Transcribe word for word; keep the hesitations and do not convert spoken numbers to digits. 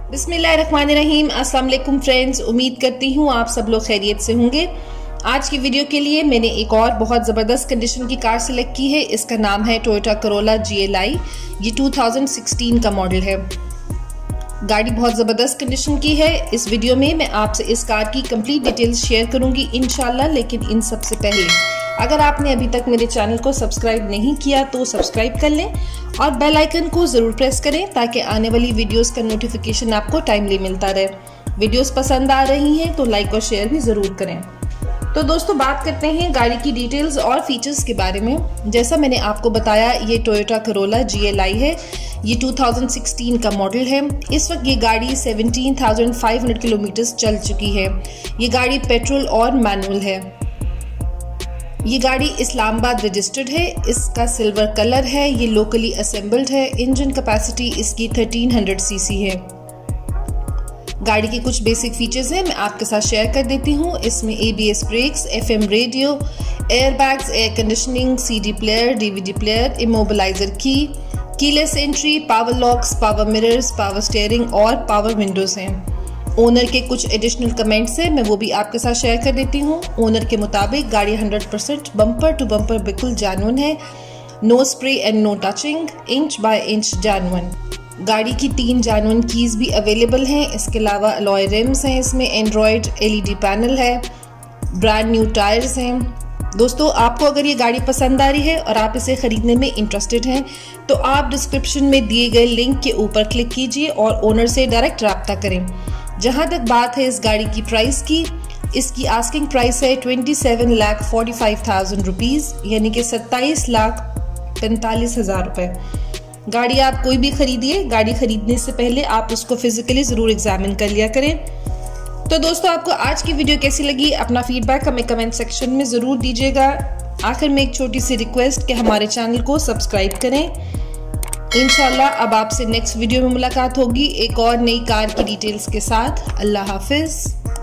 बिस्मिल्लाहिर्रहमानिर्रहीम। अस्सलाम वालेकुम फ्रेंड्स, उम्मीद करती हूँ आप सब लोग खैरियत से होंगे। आज की वीडियो के लिए मैंने एक और बहुत ज़बरदस्त कंडीशन की कार सिलेक्ट की है। इसका नाम है Toyota Corolla G L I. ये टू थाउजेंड सिक्सटीन का मॉडल है। गाड़ी बहुत ज़बरदस्त कंडीशन की है। इस वीडियो में मैं आपसे इस कार की कंप्लीट डिटेल्स शेयर करूंगी इंशाल्लाह। लेकिन इन सबसे पहले अगर आपने अभी तक मेरे चैनल को सब्सक्राइब नहीं किया तो सब्सक्राइब कर लें और बेल आइकन को ज़रूर प्रेस करें ताकि आने वाली वीडियोस का नोटिफिकेशन आपको टाइमली मिलता रहे। वीडियोस पसंद आ रही हैं तो लाइक और शेयर भी ज़रूर करें। तो दोस्तों, बात करते हैं गाड़ी की डिटेल्स और फीचर्स के बारे में। जैसा मैंने आपको बताया, ये Toyota Corolla G L I है। ये टू थाउजेंड सिक्सटीन का मॉडल है। इस वक्त ये गाड़ी सत्रह हज़ार पाँच सौ किलोमीटर चल चुकी है। ये गाड़ी पेट्रोल और मैनुअल है। ये गाड़ी इस्लामाबाद रजिस्टर्ड है। इसका सिल्वर कलर है। ये लोकली असेंबल्ड है। इंजन कैपेसिटी इसकी तेरह सौ सीसी है। गाड़ी के कुछ बेसिक फीचर्स हैं, मैं आपके साथ शेयर कर देती हूँ। इसमें A B S brakes, F M radio, air bags, air conditioning, C D player, D V D player, immobiliser key, keyless entry, power locks, power mirrors, power steering और power windows हैं। Owner के कुछ additional comments हैं, मैं वो भी आपके साथ शेयर कर देती हूँ। ओनर के मुताबिक गाड़ी hundred percent bumper to bumper बिल्कुल जेन्युइन है। No spray and no touching, inch by inch genuine. गाड़ी की तीन जेन्युइन कीज भी अवेलेबल हैं। इसके अलावा अलॉय रिम्स हैं, इसमें Android L E D panel है, ब्रांड न्यू टायर्स हैं। दोस्तों, आपको अगर ये गाड़ी पसंद आ रही है और आप इसे खरीदने में इंटरेस्टेड हैं तो आप डिस्क्रिप्शन में दिए गए लिंक के ऊपर क्लिक कीजिए और ओनर से डायरेक्ट रब्ता करें। जहां तक बात है इस गाड़ी की प्राइस की, इसकी आस्किंग प्राइस है twenty seven lakh forty five thousand rupees, यानी कि सत्ताईस लाख पैंतालीस हजार रुपए। गाड़ी आप कोई भी खरीदिए, गाड़ी खरीदने से पहले आप उसको फिजिकली जरूर एग्जामिन कर लिया करें। तो दोस्तों, आपको आज की वीडियो कैसी लगी, अपना फीडबैक हमें कमेंट सेक्शन में जरूर दीजिएगा। आखिर में एक छोटी सी रिक्वेस्ट कि हमारे चैनल को सब्सक्राइब करें। इंशाल्लाह अब आपसे नेक्स्ट वीडियो में मुलाकात होगी एक और नई कार की डिटेल्स के साथ। अल्लाह हाफिज।